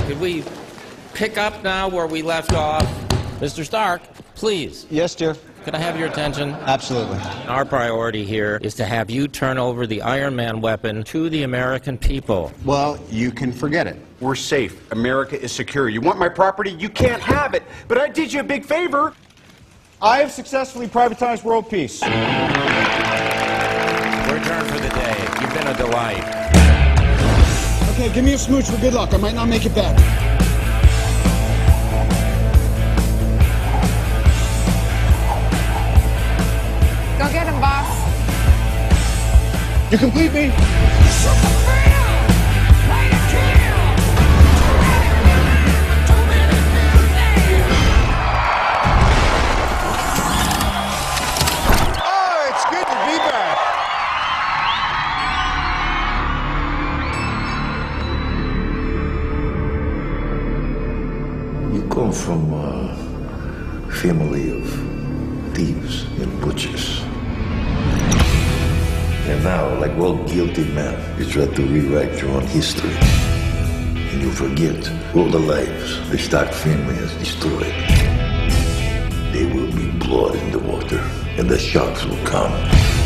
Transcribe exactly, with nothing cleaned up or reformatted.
Could we pick up now where we left off? Mister Stark, please. Yes, dear. Could I have your attention? Absolutely. Our priority here is to have you turn over the Iron Man weapon to the American people. Well, you can forget it. We're safe. America is secure. You want my property? You can't have it. But I did you a big favor. I have successfully privatized world peace. We're adjourned for the day. You've been a delight. Okay, give me a smooch for good luck. I might not make it back. Go get him, boss. You complete me? Oh, it's good to be back. You come from a family of thieves and butchers. And now, like all guilty men, you try to rewrite your own history. And you forget all the lives the Stark family has destroyed. There will be blood in the water, and the sharks will come.